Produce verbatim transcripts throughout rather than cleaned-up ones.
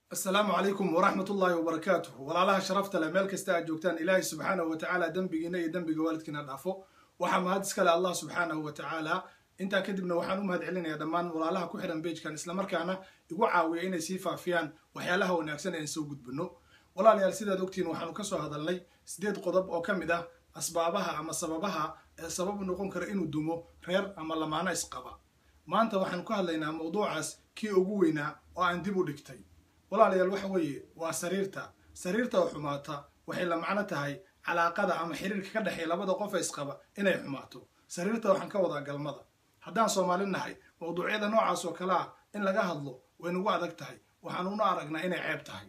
السلام عليكم ورحمة الله وبركاته. والله شرفت لمال كستا جوجتان إلهي سبحانه وتعالى دنبينا يدنبي والدكنا العفو وحا مهد سكال الله سبحانه وتعالى انت كدبنا وحانو مهد علينا يا دمان والله كوحدن بيج كان اسلام markaana igu caawiyo inay sii faafiyaan waxyaalaha wanaagsan ee soo gudbino walaalayaal sida doctiin waxaanu ka soo hadalnay sideed qodob oo kamid ah asbaabaha ama sababaha ee sabab noqon kara inuu dumo reer ama lamaana isqaba maanta waxaan ku hadlaynaa mowduucaas kii ugu weynaa oo aan dib u dhigtay walaalayaal waxa weeye waa sariirta sariirta oo xumaata waxay la macno tahay calaaqada ama xiriirka ka dhaxeeya labada qof ee isqaba inay xumaato sariirta waxaan ka wadaa galmada haddaan Soomaali nahay mowduucyada noocaas oo kala ah in laga hadlo way nagu adag tahay waxaan u aragnaa inay ceeb tahay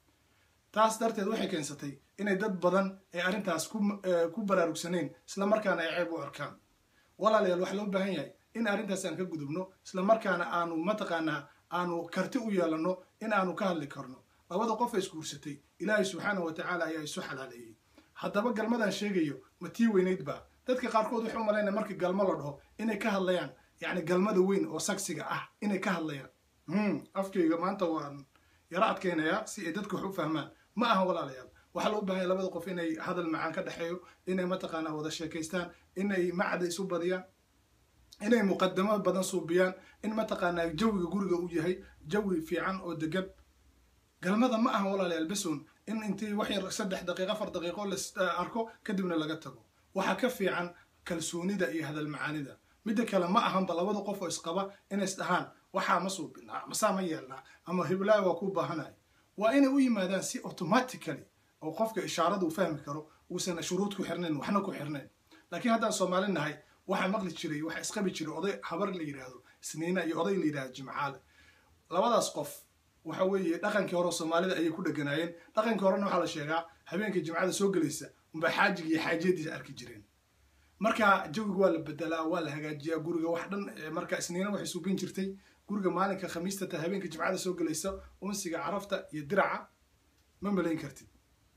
taas darteed waxay keensatay inay dad badan ee arintaas ku ku baraarugsaneen isla markaana ay ceeb u arkaan walaalayaal wax loo baahan yahay in arintaas aan ka gudubno isla markaana aanu mataqaanaa aanu karti u yeelano in aanu ka hadli karno labada qof ee isguursatay Ilaahay subhanahu wa ta'ala ayaa isu xalaaleeyay haddaba galmadan sheegayo ma tii weynayd ba dadka qaarkood waxay u maleynayaan markii galmo la dhaho inay ka hadlayaan yaani galmada weyn oo saksiga ah inay ka hadlayaan hmm afkayga maanta waan yara adkeynaya si ay dadku wax u fahmaan ma aha walaalayaal waxa loo baahan labada qof inay hadal macaan ka dhaxeeyo inay mataqaana wada sheekaystaan inay macda isu badiyaan inay muqaddamo badan suubiyaan in mataqaana jawiga guriga uu yahay jawi fiican oo degan galmada ma aha walaalayaal basuun in intii wax yar saddex daqiiqo afar daqiiqo la arko kadibna laga tago waxa ka fiican kalsoonida iyo hadal macaanida midda kale ma ahan labada qof oo isqaba inay isdhahaan waxa ma suubinaa ma saama yeelna ama hiblaa waa ku baahanay waa inay u yimaadaan si automatically oo qofka ishaaradu fahmi karo uusan shuruud ku xirnayn waxna ku xirnayn laakiin haddaan Soomaali nahay waxa maqli jiray waxa isqabi jiray oday habar la yiraahdo isniina iyo oday la yiraahdo jimcaale labadaas qof waxa weeye dhaqankii hore Soomaalida ay ku dhaganaayeen dhaqankii horena waxa la sheegaa habeenkii jimcaada soo galaysa umba xaajiga iyo xaajiyadiisa arki jireen marka jawiga waa la bedelaa waa la hagaajiyaa guriga wax dhan marka isniina waxay suubin jirtay guriga maalinka khamiista ta habeenkii jimcaada soo galaysa unsiga carafta iyo diraca ma malayn kartid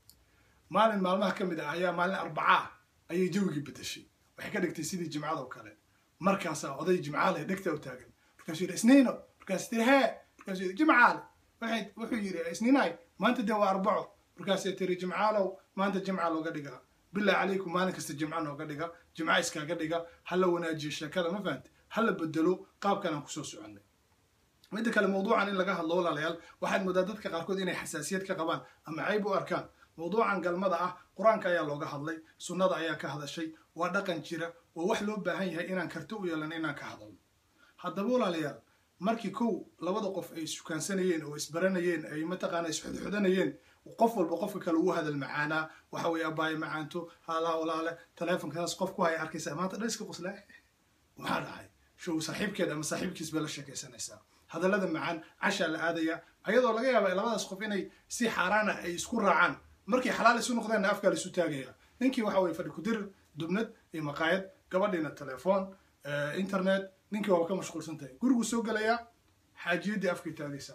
maalin maalmaha kamid ah ayaa maalin arbacaa ayay jawiga bedeshay waxay ka dhigtay sidii jimcaada oo kale markaas oday jimcaale dhigta u taagan markaas yiri isniino markaas tirhe markaas yiri jimcaale waxay wuxuu yiri isniinay maanta de waa arbaco markaas tiri jimcaalow maanta jimca looga dhigaa billahi alaykum maalin kasta jimca nooga dhiga jimca iskaaga dhiga hal la wanaajiyo sheekada ma fahanti hal la bedelo qaabkan aan ku soo soconay mid kale mowduucan in laga hadlo walaalayaal waxaad moodaa dadka qaarkood inay xasaasiyad ka qabaan ama cayb u arkaan mowduucan galmada ah quraanka ayaa looga hadlay sunnada ayaa ka hadashay waa dhaqan jira oo wax loo baahan yahay inaan karti u yeelano inaan ka hadalno haddaba walaalayaal markii kow labada qof ay iskukaansanayeen oo isbaranayeen ay mataqaana isxudxudanayeen qof walba qofka kale uu hadal macaana waxa weeye abaay macaanto hala walaale teleefankaas qof ku hay arkaysa maanta dhiska qoslaa waxa dhahay show saaxiibkeed ama saaxiibkiis bala sheekaysanaysa hadalada macaan casha la aadaya ayadoo laga yaabo labadaas qof inay si xaraana ay isku raacaan markii xalaal isu noqdeen afka la isu taagaya ninkii waxa weeye fadhi ku dir dubnad iyo maqaayad gabadhina telefoon internet ninkii waa ka mashquulsan tahay gurigu soo galaya xaajiyadii afka taagaysa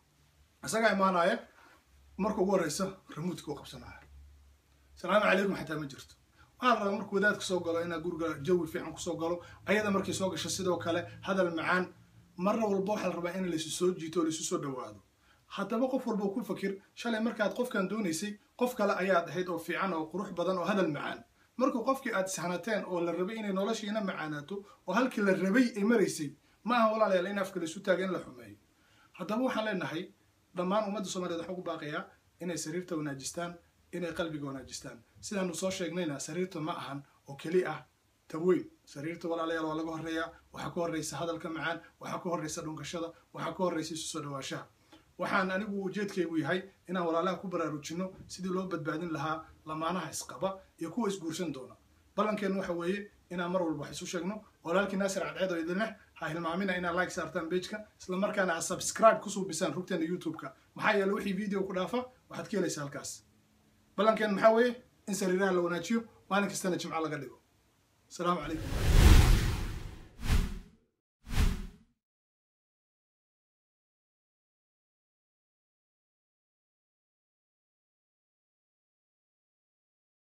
asaga imaanaya markuu ugu horeysa remote-ku qabsanaya salaamu calaykum xataa ma jirto waxa la rabaa markuu wadaadka soo galo inaa guriga jawi fiican ku soo galo ayada markii soo gasho sidoo kale hadal macaan marna walba waxa la rabaa in la isu soo jiito la isu soo dhawaado haddaba qof walba ku fakir shalay markaad qofkan doonaysay qof kale ayaad ahayd oo fiican oo qurux badan oo hadal macaan markuu qofkii aad sahnateen oo la rabay inay noloshiina macaanaato oo halkii la rabay ay maraysay ma aha walaalayaal in afka la isu taagan la xumeeyo haddaba waxaan leenahay dhammaan ummadda Soomaaliyeed waxa ugu baaqaya inay sariirta wanaajistaan inay qalbiga wanaajistaan sidaanu soo sheegnayna sariirta ma ahan oo kali ah taweyn sariirta walaalayaal waa laga horeeyaa waxa ka horeysa hadalka macaan waxa ka horeysa dhunkashada waxa ka horeysa isu soo dhawaashaha waxaan anigu ujeedkaygu yahay inaan walaalaha ku baraarujino sidii loo badbaadin lahaa lamaanaha isqaba iyo kuwa isguursan doona balankeenu waxa weeye inaan mar walba wax isu sheegno walaalkii Naasir Cadceed oo idin leh ha hilmaamina inaan like saartaan page-ka isla markaana aad subscribe ku suubisaan rugteena YouTube-ka maxaa yeelay wixii video ku dhaafa waxaad ka helaysaa halkaas balankeenu maxaa weeye in sariiraha la wanaajiyo maalin kastana jimca laga dhigo السلام عليكم.